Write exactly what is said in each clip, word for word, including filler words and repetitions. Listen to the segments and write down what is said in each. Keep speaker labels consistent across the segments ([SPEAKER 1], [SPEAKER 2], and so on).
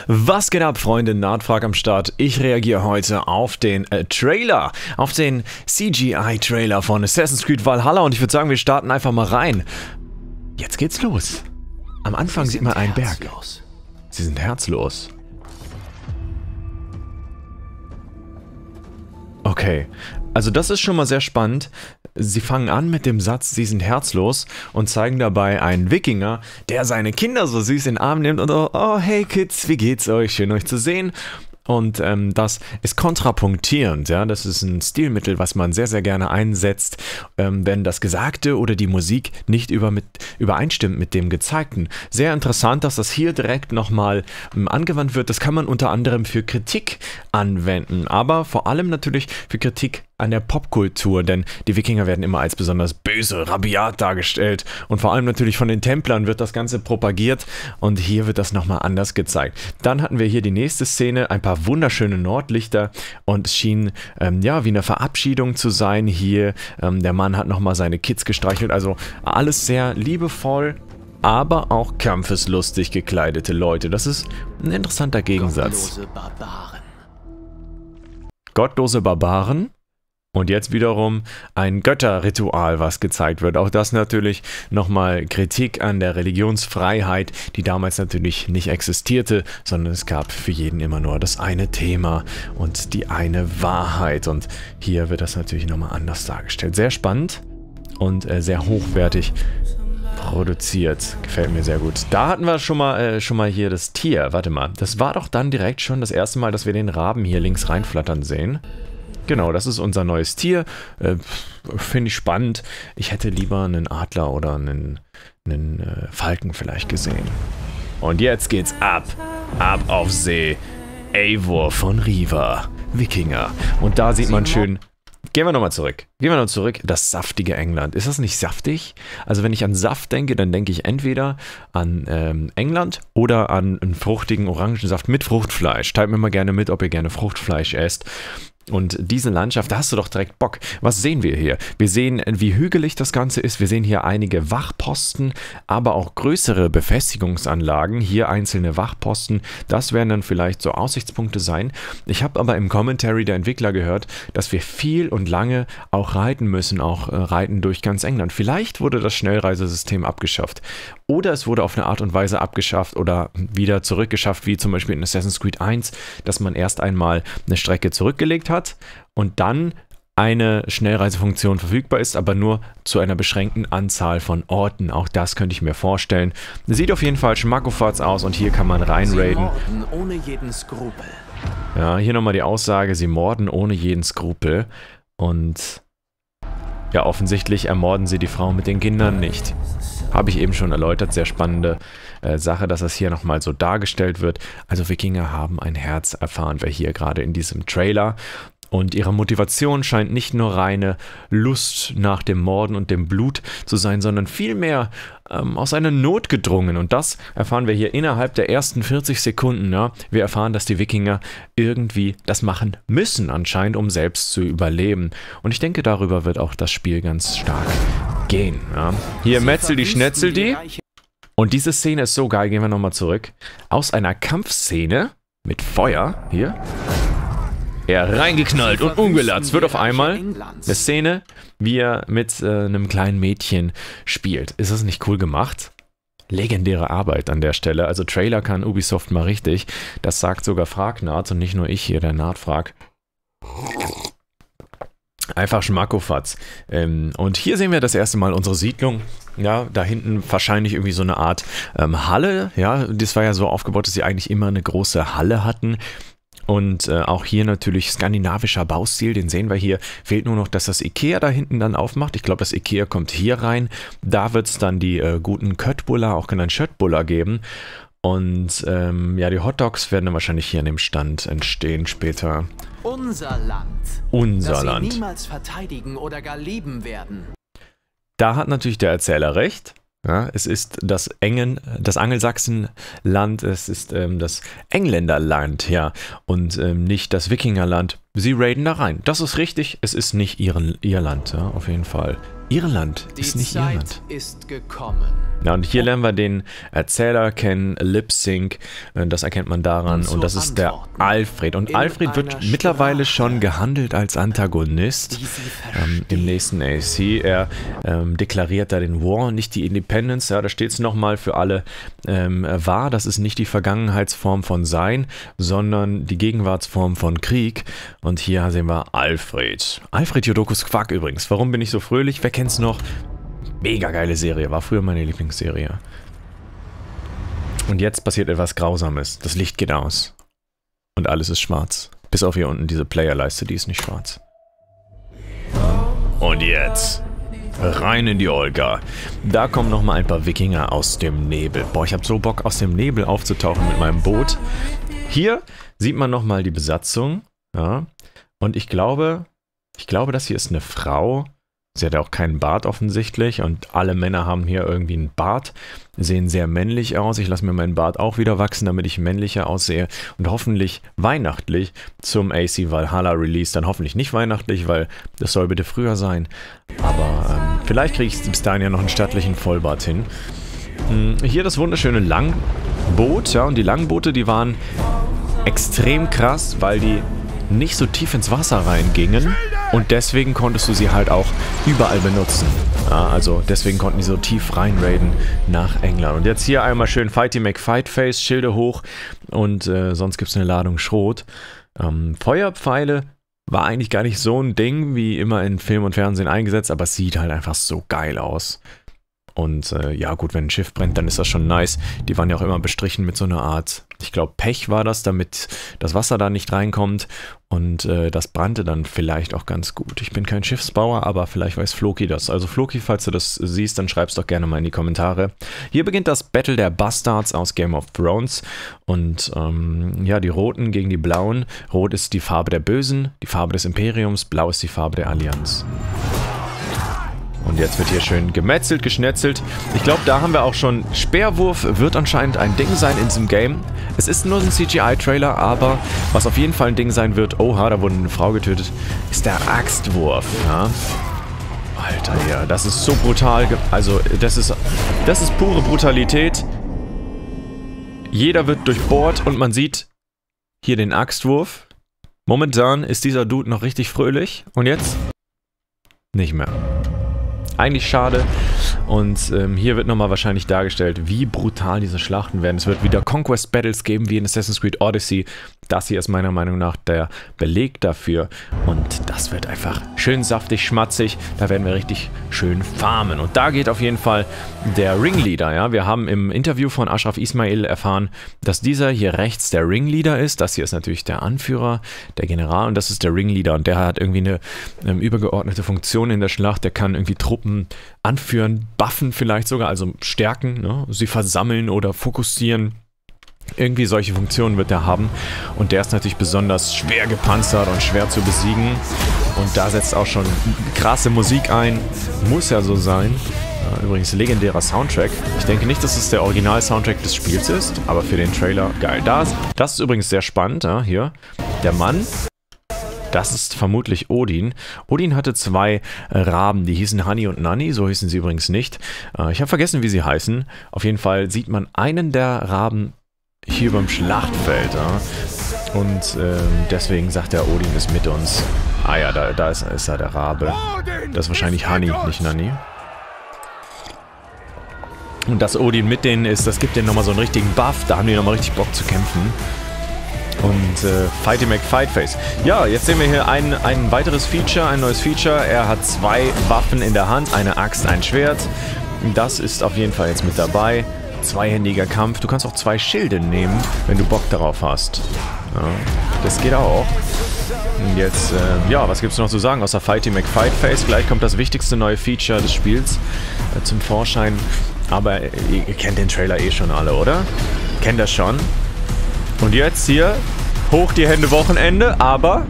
[SPEAKER 1] Was geht ab, Freunde? Nahtfrag am Start. Ich reagiere heute auf den äh, Trailer, auf den C G I-Trailer von Assassin's Creed Valhalla und ich würde sagen, wir starten einfach mal rein. Jetzt geht's los. Am Anfang sieht man einen Berg. Sie sind herzlos. Okay, also das ist schon mal sehr spannend. Sie fangen an mit dem Satz, sie sind herzlos und zeigen dabei einen Wikinger, der seine Kinder so süß in den Arm nimmt und oh, oh hey Kids, wie geht's euch? Schön euch zu sehen. Und ähm, das ist kontrapunktierend, ja, das ist ein Stilmittel, was man sehr, sehr gerne einsetzt, ähm, wenn das Gesagte oder die Musik nicht über mit, übereinstimmt mit dem Gezeigten. Sehr interessant, dass das hier direkt nochmal ähm, angewandt wird. Das kann man unter anderem für Kritik anwenden, aber vor allem natürlich für Kritik an der Popkultur, denn die Wikinger werden immer als besonders böse, rabiat dargestellt und vor allem natürlich von den Templern wird das Ganze propagiert und hier wird das nochmal anders gezeigt. Dann hatten wir hier die nächste Szene, ein paar wunderschöne Nordlichter und es schien ähm, ja wie eine Verabschiedung zu sein hier. Ähm, der Mann hat nochmal seine Kids gestreichelt, also alles sehr liebevoll, aber auch kampfeslustig gekleidete Leute. Das ist ein interessanter Gegensatz.
[SPEAKER 2] Gottlose Barbaren.
[SPEAKER 1] Gottlose Barbaren. Und jetzt wiederum ein Götterritual, was gezeigt wird. Auch das natürlich nochmal Kritik an der Religionsfreiheit, die damals natürlich nicht existierte, sondern es gab für jeden immer nur das eine Thema und die eine Wahrheit. Und hier wird das natürlich nochmal anders dargestellt. Sehr spannend und äh, sehr hochwertig produziert. Gefällt mir sehr gut. Da hatten wir schon mal, äh, schon mal hier das Tier. Warte mal, das war doch dann direkt schon das erste Mal, dass wir den Raben hier links reinflattern sehen. Genau, das ist unser neues Tier. Äh, Finde ich spannend. Ich hätte lieber einen Adler oder einen, einen äh, Falken vielleicht gesehen. Und jetzt geht's ab. Ab auf See. Eivor von Riva. Wikinger. Und da sieht man schön... Gehen wir nochmal zurück. Gehen wir noch zurück. Das saftige England. Ist das nicht saftig? Also wenn ich an Saft denke, dann denke ich entweder an ähm, England oder an einen fruchtigen Orangensaft mit Fruchtfleisch. Teilt mir mal gerne mit, ob ihr gerne Fruchtfleisch esst. Und diese Landschaft, da hast du doch direkt Bock. Was sehen wir hier? Wir sehen, wie hügelig das Ganze ist. Wir sehen hier einige Wachposten, aber auch größere Befestigungsanlagen. Hier einzelne Wachposten. Das werden dann vielleicht so Aussichtspunkte sein. Ich habe aber im Commentary der Entwickler gehört, dass wir viel und lange auch reiten müssen, auch äh, reiten durch ganz England. Vielleicht wurde das Schnellreisesystem abgeschafft. Oder es wurde auf eine Art und Weise abgeschafft oder wieder zurückgeschafft, wie zum Beispiel in Assassin's Creed eins, dass man erst einmal eine Strecke zurückgelegt hat und dann eine Schnellreisefunktion verfügbar ist, aber nur zu einer beschränkten Anzahl von Orten. Auch das könnte ich mir vorstellen. Sieht auf jeden Fall schmackofatz aus und hier kann man reinraiden.
[SPEAKER 2] Sie morden ohne jeden Skrupel.
[SPEAKER 1] Ja, hier nochmal die Aussage, sie morden ohne jeden Skrupel und ja, offensichtlich ermorden sie die Frau mit den Kindern nicht. Habe ich eben schon erläutert, sehr spannende äh, Sache, dass das hier nochmal so dargestellt wird. Also Wikinger haben ein Herz, erfahren wir hier gerade in diesem Trailer. Und ihre Motivation scheint nicht nur reine Lust nach dem Morden und dem Blut zu sein, sondern vielmehr ähm, aus einer Not gedrungen. Und das erfahren wir hier innerhalb der ersten vierzig Sekunden. Ja? Wir erfahren, dass die Wikinger irgendwie das machen müssen anscheinend, um selbst zu überleben. Und ich denke, darüber wird auch das Spiel ganz stark gehen. Ja? Hier Metzel die Schnetzel die. Und diese Szene ist so geil, gehen wir nochmal zurück. Aus einer Kampfszene mit Feuer, hier... Er reingeknallt und umgelatzt wird auf einmal eine Szene, wie er mit äh, einem kleinen Mädchen spielt. Ist das nicht cool gemacht? Legendäre Arbeit an der Stelle. Also Trailer kann Ubisoft mal richtig. Das sagt sogar Fragnarz und nicht nur ich hier, der Nahtfrag. Einfach schmackofatz. Ähm, und hier sehen wir das erste Mal unsere Siedlung. Ja, da hinten wahrscheinlich irgendwie so eine Art ähm, Halle. Ja, das war ja so aufgebaut, dass sie eigentlich immer eine große Halle hatten. Und äh, auch hier natürlich skandinavischer Baustil, den sehen wir hier. Fehlt nur noch, dass das Ikea da hinten dann aufmacht. Ich glaube, das Ikea kommt hier rein. Da wird es dann die äh, guten Köttbullar, auch genannt Schöttbullar geben. Und ähm, ja, die Hotdogs werden dann wahrscheinlich hier an dem Stand entstehen später.
[SPEAKER 2] Unser Land.
[SPEAKER 1] Unser
[SPEAKER 2] das
[SPEAKER 1] Land.
[SPEAKER 2] Sie niemals verteidigen oder gar lieben werden.
[SPEAKER 1] Da hat natürlich der Erzähler recht. Ja, es ist das Engen, das Angelsachsenland, es ist ähm, das Engländerland, ja, und ähm, nicht das Wikingerland. Sie raiden da rein. Das ist richtig, es ist nicht ihren, ihr Land, ja, auf jeden Fall. Irland
[SPEAKER 2] Die
[SPEAKER 1] ist nicht
[SPEAKER 2] Zeit
[SPEAKER 1] Irland.
[SPEAKER 2] ist gekommen.
[SPEAKER 1] Ja, und hier lernen wir den Erzähler kennen, Lip Sync, äh, das erkennt man daran.
[SPEAKER 2] Um
[SPEAKER 1] Und das
[SPEAKER 2] zu
[SPEAKER 1] ist der
[SPEAKER 2] antworten.
[SPEAKER 1] Alfred. Und
[SPEAKER 2] In
[SPEAKER 1] Alfred wird
[SPEAKER 2] einer
[SPEAKER 1] mittlerweile
[SPEAKER 2] Sprache,
[SPEAKER 1] schon gehandelt als Antagonist
[SPEAKER 2] die Sie
[SPEAKER 1] ähm, im
[SPEAKER 2] verstehen.
[SPEAKER 1] nächsten A C. Er ähm, deklariert da den War, nicht die Independence. Ja, da steht es nochmal für alle ähm, wahr. Das ist nicht die Vergangenheitsform von Sein, sondern die Gegenwartsform von Krieg. Und hier sehen wir Alfred. Alfred Jodokus Quack übrigens. Warum bin ich so fröhlich? Wer kennt's noch? Mega geile Serie, war früher meine Lieblingsserie. Und jetzt passiert etwas Grausames. Das Licht geht aus. Und alles ist schwarz. Bis auf hier unten diese Playerleiste, die ist nicht schwarz. Und jetzt rein in die Olga. Da kommen nochmal ein paar Wikinger aus dem Nebel. Boah, ich habe so Bock, aus dem Nebel aufzutauchen mit meinem Boot. Hier sieht man nochmal die Besatzung. Ja. Und ich glaube, ich glaube, das hier ist eine Frau. Sie hat ja auch keinen Bart offensichtlich und alle Männer haben hier irgendwie einen Bart, sehen sehr männlich aus. Ich lasse mir meinen Bart auch wieder wachsen, damit ich männlicher aussehe und hoffentlich weihnachtlich zum A C Valhalla Release. Dann hoffentlich nicht weihnachtlich, weil das soll bitte früher sein. Aber ähm, vielleicht kriege ich bis dahin ja noch einen stattlichen Vollbart hin. Hm, hier das wunderschöne Langboot, ja, und die Langboote, die waren extrem krass, weil die nicht so tief ins Wasser reingingen. Und deswegen konntest du sie halt auch überall benutzen. Ja, also deswegen konnten die so tief reinraiden nach England. Und jetzt hier einmal schön Fighty McFightface, Schilde hoch und äh, sonst gibt es eine Ladung Schrot. Ähm, Feuerpfeile war eigentlich gar nicht so ein Ding, wie immer in Film und Fernsehen eingesetzt, aber es sieht halt einfach so geil aus. Und äh, ja gut, wenn ein Schiff brennt, dann ist das schon nice. Die waren ja auch immer bestrichen mit so einer Art, ich glaube Pech war das, damit das Wasser da nicht reinkommt. Und äh, das brannte dann vielleicht auch ganz gut. Ich bin kein Schiffsbauer, aber vielleicht weiß Floki das. Also Floki, falls du das siehst, dann schreib's doch gerne mal in die Kommentare. Hier beginnt das Battle der Bastards aus Game of Thrones. Und ähm, ja, die Roten gegen die Blauen. Rot ist die Farbe der Bösen, die Farbe des Imperiums, Blau ist die Farbe der Allianz. Und jetzt wird hier schön gemetzelt, geschnetzelt. Ich glaube, da haben wir auch schon... Speerwurf wird anscheinend ein Ding sein in diesem Game. Es ist nur ein C G I-Trailer, aber was auf jeden Fall ein Ding sein wird... Oha, da wurde eine Frau getötet. Ist der Axtwurf, ja. Alter, ja, das ist so brutal. Also, das ist... Das ist pure Brutalität. Jeder wird durchbohrt und man sieht hier den Axtwurf. Momentan ist dieser Dude noch richtig fröhlich. Und jetzt? Nicht mehr. Eigentlich schade. Und ähm, hier wird nochmal wahrscheinlich dargestellt, wie brutal diese Schlachten werden. Es wird wieder Conquest Battles geben, wie in Assassin's Creed Odyssey. Das hier ist meiner Meinung nach der Beleg dafür. Und das wird einfach schön saftig, schmatzig. Da werden wir richtig schön farmen. Und da geht auf jeden Fall der Ringleader. Ja? Wir haben im Interview von Ashraf Ismail erfahren, dass dieser hier rechts der Ringleader ist. Das hier ist natürlich der Anführer, der General. Und das ist der Ringleader. Und der hat irgendwie eine ähm, übergeordnete Funktion in der Schlacht. Der kann irgendwie Truppen anführen, buffen vielleicht sogar, also stärken, ne? Sie versammeln oder fokussieren. Irgendwie solche Funktionen wird er haben. Und der ist natürlich besonders schwer gepanzert und schwer zu besiegen. Und da setzt auch schon krasse Musik ein. Muss ja so sein. Übrigens legendärer Soundtrack. Ich denke nicht, dass es der Original-Soundtrack des Spiels ist, aber für den Trailer geil. Das, das ist übrigens sehr spannend. Ja, hier. Der Mann. Das ist vermutlich Odin. Odin hatte zwei äh, Raben, die hießen Hani und Nanni, so hießen sie übrigens nicht. Äh, ich habe vergessen, wie sie heißen. Auf jeden Fall sieht man einen der Raben hier beim Schlachtfeld. Ja? Und äh, deswegen sagt der Odin ist mit uns. Ah ja, da, da ist, ist er, der Rabe. Das ist wahrscheinlich Hani, nicht Nanni. Und dass Odin mit denen ist, das gibt denen nochmal so einen richtigen Buff. Da haben die nochmal richtig Bock zu kämpfen. Und äh, Fighty McFightface. Ja, jetzt sehen wir hier ein, ein weiteres Feature, ein neues Feature. Er hat zwei Waffen in der Hand, eine Axt, ein Schwert. Das ist auf jeden Fall jetzt mit dabei. Zweihändiger Kampf. Du kannst auch zwei Schilde nehmen, wenn du Bock darauf hast. Ja, das geht auch. Und jetzt, äh, ja, was gibt es noch zu sagen außer Fighty McFightface? Gleich kommt das wichtigste neue Feature des Spiels äh, zum Vorschein. Aber äh, ihr kennt den Trailer eh schon alle, oder? Kennt das schon? Und jetzt hier, hoch die Hände Wochenende, aber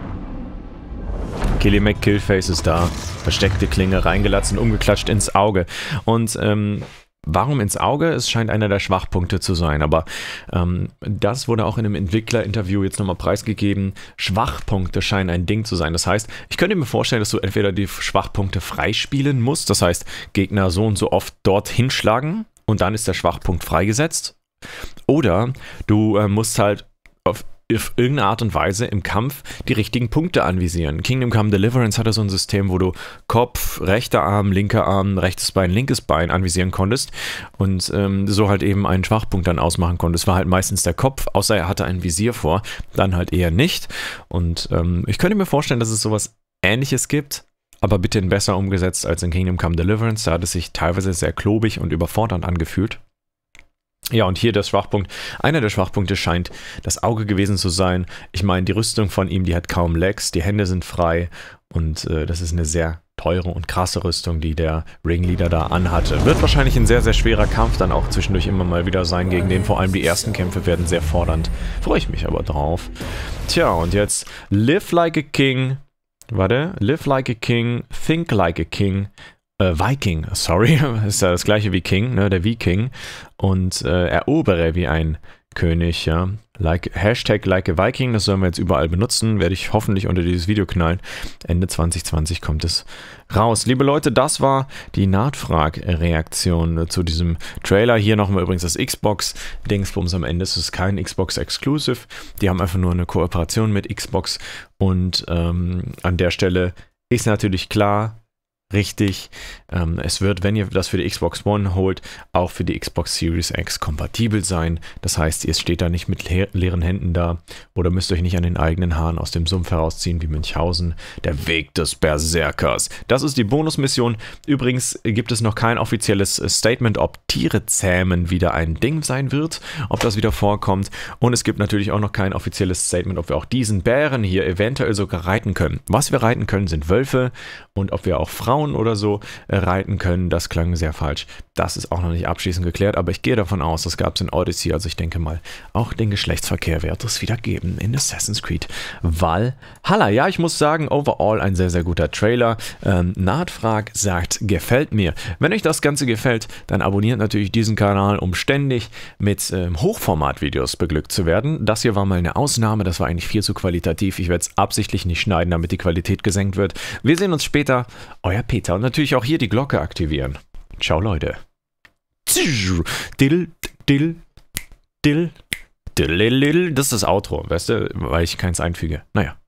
[SPEAKER 1] Killy McKillface ist da. Versteckte Klinge reingelatzt und umgeklatscht ins Auge. Und ähm, Warum ins Auge? Es scheint einer der Schwachpunkte zu sein, aber ähm, das wurde auch in einem Entwicklerinterview jetzt nochmal preisgegeben. Schwachpunkte scheinen ein Ding zu sein. Das heißt, ich könnte mir vorstellen, dass du entweder die Schwachpunkte freispielen musst, das heißt, Gegner so und so oft dort hinschlagen und dann ist der Schwachpunkt freigesetzt. Oder du äh, musst halt auf auf irgendeine Art und Weise im Kampf die richtigen Punkte anvisieren. Kingdom Come Deliverance hatte so ein System, wo du Kopf, rechter Arm, linker Arm, rechtes Bein, linkes Bein anvisieren konntest und ähm, so halt eben einen Schwachpunkt dann ausmachen konntest. War halt meistens der Kopf, außer er hatte ein Visier vor, dann halt eher nicht. Und ähm, ich könnte mir vorstellen, dass es sowas Ähnliches gibt, aber bitte besser umgesetzt als in Kingdom Come Deliverance. Da hat es sich teilweise sehr klobig und überfordernd angefühlt. Ja, und hier der Schwachpunkt. Einer der Schwachpunkte scheint das Auge gewesen zu sein. Ich meine, die Rüstung von ihm, die hat kaum Legs, die Hände sind frei und äh, das ist eine sehr teure und krasse Rüstung, die der Ringleader da anhatte. Wird wahrscheinlich ein sehr, sehr schwerer Kampf dann auch zwischendurch immer mal wieder sein gegen den. Vor allem die ersten Kämpfe werden sehr fordernd. Freue ich mich aber drauf. Tja, und jetzt Live Like a King. Warte, Live Like a King, Think Like a King. Äh, Viking, sorry, ist ja das gleiche wie King, ne, der Viking. Und äh, erobere wie ein König, ja. Like, Hashtag Like a Viking, das sollen wir jetzt überall benutzen, werde ich hoffentlich unter dieses Video knallen. Ende zwanzig zwanzig kommt es raus. Liebe Leute, das war die Nahtfrag-Reaktion zu diesem Trailer. Hier nochmal übrigens das Xbox-Dingsbums am Ende. Es ist kein Xbox-Exclusive. Die haben einfach nur eine Kooperation mit Xbox. Und ähm, an der Stelle ist natürlich klar, richtig, ähm, es wird, wenn ihr das für die Xbox One holt, auch für die Xbox Series X kompatibel sein. Das heißt, ihr steht da nicht mit le leeren Händen da oder müsst euch nicht an den eigenen Haaren aus dem Sumpf herausziehen wie Münchhausen. Der Weg des Berserkers. Das ist die Bonusmission. Übrigens gibt es noch kein offizielles Statement, ob Tiere zähmen wieder ein Ding sein wird, ob das wieder vorkommt. Und es gibt natürlich auch noch kein offizielles Statement, ob wir auch diesen Bären hier eventuell sogar reiten können. Was wir reiten können, sind Wölfe und ob wir auch Frauen oder so äh, reiten können, das klang sehr falsch. Das ist auch noch nicht abschließend geklärt, aber ich gehe davon aus, das gab es in Odyssey, also ich denke mal, auch den Geschlechtsverkehr wird es wieder geben in Assassin's Creed Valhalla. Ja, ich muss sagen, overall ein sehr, sehr guter Trailer. Ähm, Nahtfrag sagt, gefällt mir. Wenn euch das Ganze gefällt, dann abonniert natürlich diesen Kanal, um ständig mit ähm, Hochformat-Videos beglückt zu werden. Das hier war mal eine Ausnahme, das war eigentlich viel zu qualitativ. Ich werde es absichtlich nicht schneiden, damit die Qualität gesenkt wird. Wir sehen uns später. Euer Peter. Und natürlich auch hier die Glocke aktivieren. Ciao, Leute. Dill, dill, dill, dill, dill. Das ist das Outro, weißt du, weil ich keins einfüge. Naja.